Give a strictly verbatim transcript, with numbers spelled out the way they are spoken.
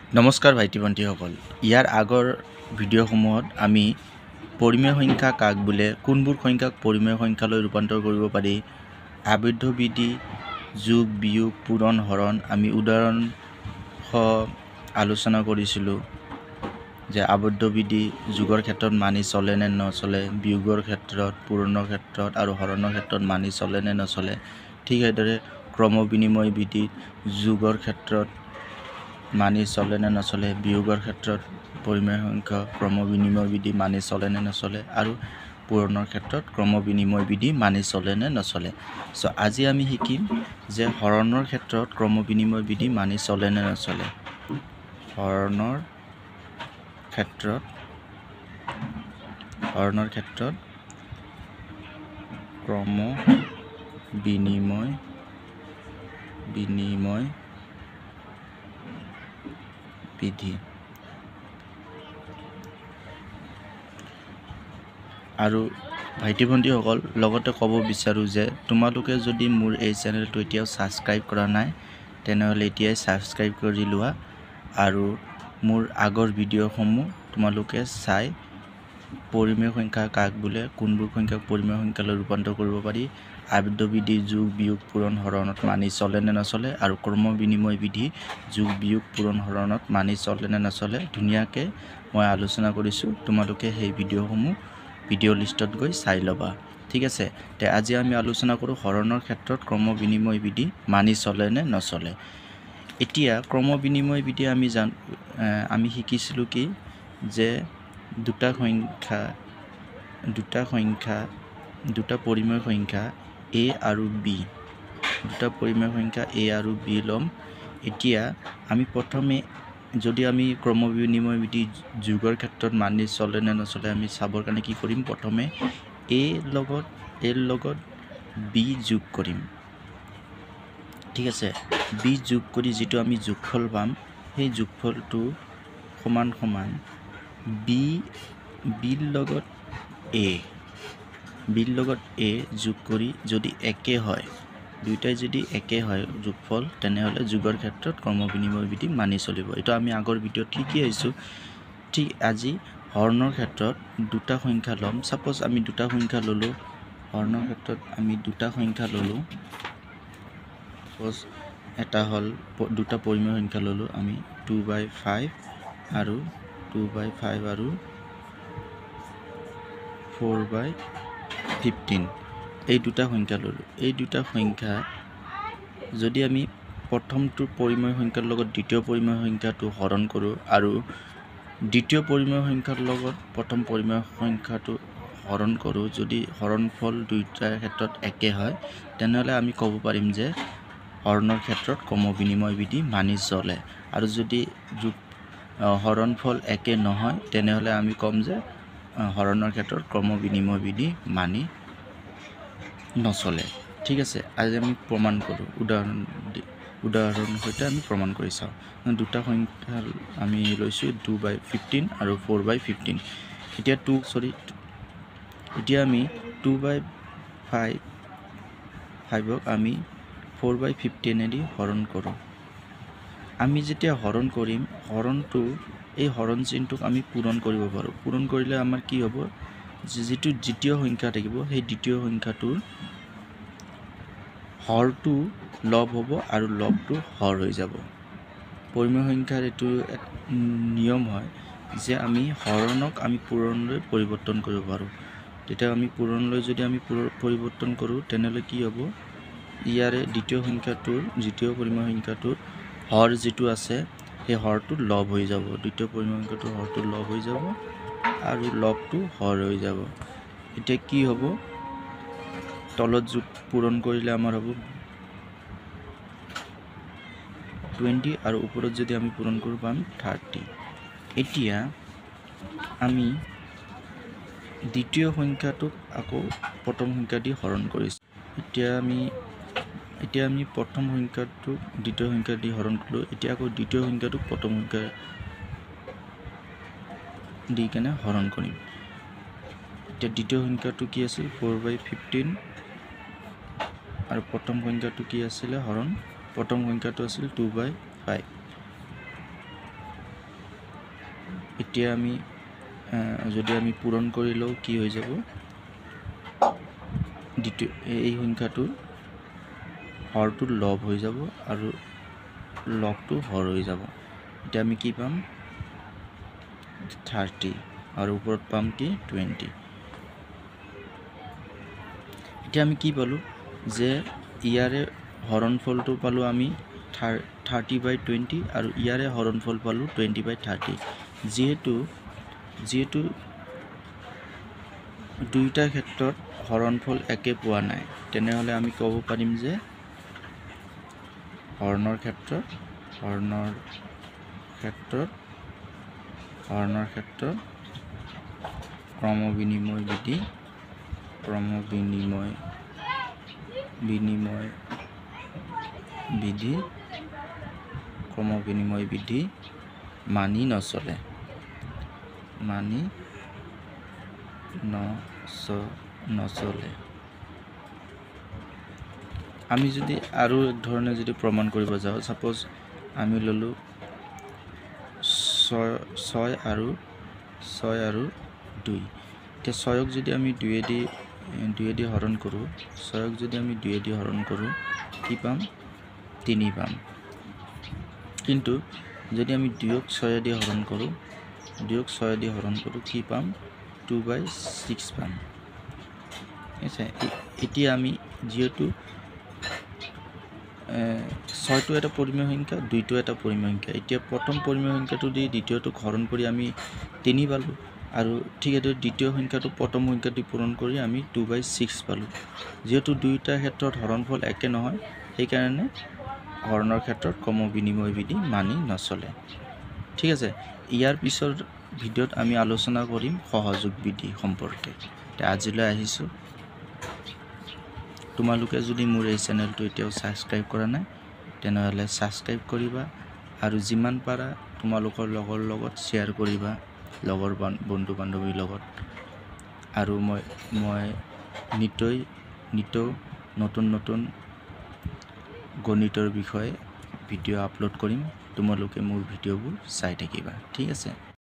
নমস্কাৰ ভাইটি ভণ্টিসকল, ইয়াৰ আগৰ ভিডিঅ'সমূহত আমি পৰিমেয় সংখ্যা কাক বোলে, কোনবোৰ সংখ্যাক পৰিমেয় সংখ্যালৈ ৰূপান্তৰ কৰিব পাৰি, আবদ্ধ বিধি, যোগ বিয়োগ পূৰণ হৰণ আমি উদাহৰণ সহ আলোচনা কৰিছিলোঁ যে আবদ্ধ বিধি যোগৰ ক্ষেত্ৰত মানি চলে নে নচলে, বিয়োগৰ ক্ষেত্ৰত, পূৰণৰ ক্ষেত্ৰত আৰু হৰণৰ ক্ষেত্ৰত মানি চলে নে নচলে। ঠিক সেইদৰে ক্ৰম বিনিময় বিধিত যোগৰ ক্ষেত্ৰত মানি চলে নে নচলে, বিয়োগৰ ক্ষেত্ৰত পৰিমেয় সংখ্যা ক্ৰম বিনিময় বিধি মানি চলে নে নচলে আৰু পূৰণৰ ক্ষেত্ৰত ক্ৰম বিনিময় বিধি মানি চলে নে নচলে। চ' আজি আমি শিকিম যে হৰণৰ ক্ষেত্ৰত ক্ৰম বিনিময় বিধি মানি চলে নে নচলে। হৰণৰ ক্ষেত্ৰত হৰণৰ ক্ষেত্ৰত ক্ৰম বিনিময় বিনিময় বিধি আৰু ভাইটি ভণ্টিসকল লগতে ক'ব বিচাৰোঁ যে তোমালোকে যদি মোৰ এই চেনেলটো এতিয়াও ছাবস্ক্ৰাইব কৰা নাই তেনেহ'লে এতিয়াই ছাবস্ক্ৰাইব কৰি লোৱা আৰু মোৰ আগৰ ভিডিঅ'সমূহ তোমালোকে চাই পৰিমেয় সংখ্যা কাক বোলে, কোনবোৰ সংখ্যাক পৰিমেয় সংখ্যালৈ ৰূপান্তৰ কৰিব পাৰি, আবদ্ধ বিধি যোগ বিয়োগ পূৰণ হৰণত মানি চলে নে নচলে আৰু ক্ৰম বিনিময় বিধি যোগ বিয়োগ পূৰণ হৰণত মানি চলে নে নচলে ধুনীয়াকৈ মই আলোচনা কৰিছোঁ। তোমালোকে সেই ভিডিঅ'সমূহ ভিডিঅ' লিষ্টত গৈ চাই ল'বা। ঠিক আছে, তে আজি আমি আলোচনা কৰোঁ হৰণৰ ক্ষেত্ৰত ক্ৰম বিনিময় বিধি মানি চলে নে নচলে। এতিয়া ক্ৰম বিনিময় বিধি আমি জান আমি শিকিছিলোঁ কি যে দুটা সংখ্যা দুটা সংখ্যা দুটা পৰিমেয় সংখ্যা এ আৰু বি দুটা পৰিমেয় সংখ্যা এ আৰু বি ল'ম। এতিয়া আমি প্ৰথমে যদি আমি ক্ৰম বিনিময় বিধি যোগৰ ক্ষেত্ৰত মানি চলে নে নচলে আমি চাবৰ কাৰণে কি কৰিম, প্ৰথমে এ লগত এৰ লগত বি যোগ কৰিম। ঠিক আছে, বি যোগ কৰি যিটো আমি যোগফল পাম সেই যোগফলটো সমান সমান বি বিৰ লগত এ বিৰ লগত এ যোগ কৰি যদি একে হয়, দুয়োটাই যদি একে হয় যোগফল, তেনেহ'লে যোগৰ ক্ষেত্ৰত ক্ৰম বিনিময় বিধি মানি চলিব। এইটো আমি আগৰ ভিডিঅ'ত শিকি আহিছোঁ। ঠিক আজি হৰণৰ ক্ষেত্ৰত দুটা সংখ্যা ল'ম। ছাপ'জ আমি দুটা সংখ্যা ল'লোঁ, হৰণৰ ক্ষেত্ৰত আমি দুটা সংখ্যা ল'লোঁ। ছাপ'জ এটা হ'ল দুটা পৰিমেয় সংখ্যা ল'লোঁ আমি টু বাই ফাইভ আৰু টু বাই ফাইভ আৰু ফ'ৰ বাই ফিফটিন এই দুটা সংখ্যা ল'লোঁ। এই দুটা সংখ্যা যদি আমি প্ৰথমটো পৰিমেয় সংখ্যাৰ লগত দ্বিতীয় পৰিমেয় সংখ্যাটো হৰণ কৰোঁ আৰু দ্বিতীয় পৰিমেয় সংখ্যাৰ লগত প্ৰথম পৰিমেয় সংখ্যাটো হৰণ কৰোঁ, যদি হৰণফল দুয়োটাৰ ক্ষেত্ৰত একে হয় তেনেহ'লে আমি ক'ব পাৰিম যে হৰণৰ ক্ষেত্ৰত ক্ৰম বিনিময় বিধি মানি চলে। আৰু যদি যোগ হৰণফল একে নহয় তেনেহ'লে আমি ক'ম যে হৰণৰ ক্ষেত্ৰত ক্ৰম বিনিময় বিধি মানি নচলে। ঠিক আছে, আজি আমি প্ৰমাণ কৰোঁ, উদাহৰণ দি উদাহৰণৰ সৈতে আমি প্ৰমাণ কৰি চাওঁ। দুটা সংখ্যা আমি লৈছোঁ টু বাই ফিফটিন আৰু ফ'ৰ বাই ফিফটিন। এতিয়া টু চৰি এতিয়া আমি টু বাই ফাইভ ফাইভক আমি ফ'ৰ বাই ফিফটিনেদি হৰণ কৰোঁ। আমি যেতিয়া হৰণ কৰিম হৰণটো এই হৰণ চিনটোক আমি পূৰণ কৰিব পাৰোঁ। পূৰণ কৰিলে আমাৰ কি হ'ব, যিটো দ্বিতীয় সংখ্যা থাকিব সেই দ্বিতীয় সংখ্যাটোৰ হৰটো লব হ'ব আৰু লবটো হৰ হৈ যাব। পৰিমেয় সংখ্যাৰ এইটো এক নিয়ম হয় যে আমি হৰণক আমি পূৰণলৈ পৰিৱৰ্তন কৰিব পাৰোঁ। তেতিয়া আমি পূৰণলৈ যদি আমি পৰিৱৰ্তন কৰোঁ তেনেহ'লে কি হ'ব, ইয়াৰে দ্বিতীয় সংখ্যাটোৰ দ্বিতীয় পৰিমেয় সংখ্যাটোৰ হৰ যিটো আছে সেই হৰটো লব হৈ যাব, দ্বিতীয় পৰিমেয় সংখ্যাটোৰ হৰটো লব হৈ যাব আৰু লবটো হৰ হৈ যাব। এতিয়া কি হ'ব, তলত যোগ পূৰণ কৰিলে আমাৰ হ'ব টুৱেণ্টি আৰু ওপৰত যদি আমি পূৰণ কৰোঁ পাম থাৰ্টি। এতিয়া আমি দ্বিতীয় সংখ্যাটোক আকৌ প্ৰথম সংখ্যা দি হৰণ কৰিছোঁ। এতিয়া আমি এতিয়া আমি প্ৰথম সংখ্যাটোক দ্বিতীয় সংখ্যা দি হৰণ কৰিলোঁ। এতিয়া আকৌ দ্বিতীয় সংখ্যাটোক প্ৰথম সংখ্যা দি কেনে হৰণ কৰিম। এতিয়া দ্বিতীয় সংখ্যাটো কি আছিল, ফ'ৰ বাই ফিফটিন আৰু প্ৰথম সংখ্যাটো কি আছিলে হৰণ, প্ৰথম সংখ্যাটো আছিল টু বাই ফাইভ। এতিয়া আমি যদি আমি পূৰণ কৰি লওঁ কি হৈ যাব, দ্বিতীয় এই সংখ্যাটোৰ হৰটো লব হৈ যাব আৰু লগটো হৰ হৈ যাব। এতিয়া আমি কি পাম, থাৰ্টি আৰু ওপৰত পাম কি টুৱেণ্টি। এতিয়া আমি কি পালোঁ যে ইয়াৰে হৰণফলটো পালোঁ আমি থাৰ্টি বাই টুৱেণ্টি আৰু ইয়াৰে হৰণফল পালোঁ টুৱেণ্টি বাই থাৰ্টি। যিহেতু যিহেতু দুয়োটা ক্ষেত্ৰত হৰণফল একে পোৱা নাই, তেনেহ'লে আমি ক'ব পাৰিম যে হৰণৰ ক্ষেত্ৰত হৰণৰ ক্ষেত্ৰত হৰণৰ ক্ষেত্ৰত ক্ৰমবিনিময় বিধি ক্ৰমবিনিময় বিনিময় বিধি ক্ৰমবিনিময় বিধি মানি নচলে মানি নচলে। আমি যদি আৰু এক ধৰণে যদি প্ৰমাণ কৰিব যাওঁ, সাপোজ আমি ল'লোঁ ছয় ছয় আৰু ছয় আৰু দুই। এতিয়া ছয়ক যদি আমি দুয়েদি দুয়েদি হৰণ কৰোঁ ছয়ক যদি আমি দুয়েদি হৰণ কৰোঁ কি পাম, তিনি পাম। কিন্তু যদি আমি দুয়ক ছয়েদি হৰণ কৰোঁ দুয়ক ছয়েদি হৰণ কৰোঁ কি পাম, টু বাই ছিক্স পাম। আছে এতিয়া আমি যিহেতু ছয়টো এটা পৰিমেয় সংখ্যা, দুইটো এটা পৰিমেয় সংখ্যা, এতিয়া প্ৰথম পৰিমেয় সংখ্যাটো দি দ্বিতীয়টোক হৰণ কৰি আমি তিনি পালোঁ আৰু ঠিক এইদৰে দ্বিতীয় সংখ্যাটো প্ৰথম সংখ্যাটো পূৰণ কৰি আমি টু বাই ছিক্স পালোঁ। যিহেতু দুয়োটা ক্ষেত্ৰত হৰণফল একে নহয়, সেইকাৰণে হৰণৰ ক্ষেত্ৰত ক্ৰমবিনিময় বিধি মানি নচলে। ঠিক আছে, ইয়াৰ পিছৰ ভিডিঅ'ত আমি আলোচনা কৰিম সহযোগ বিধি সম্পৰ্কে। আজিলৈ আহিছোঁ। তোমালোকে যদি মোৰ এই চেনেলটো এতিয়াও ছাবস্ক্ৰাইব কৰা নাই তেনেহ'লে ছাবস্ক্ৰাইব কৰিবা আৰু যিমান পাৰা তোমালোকৰ লগৰ লগত শ্বেয়াৰ কৰিবা, লগৰ বন্ধু বান্ধৱীৰ লগত। আৰু মই মই নিতৈ নিতৌ নতুন নতুন গণিতৰ বিষয়ে ভিডিঅ' আপলোড কৰিম, তোমালোকে মোৰ ভিডিঅ'বোৰ চাই থাকিবা। ঠিক আছে।